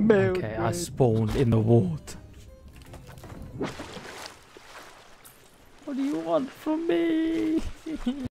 Okay, I spawned in the water. What do you want from me?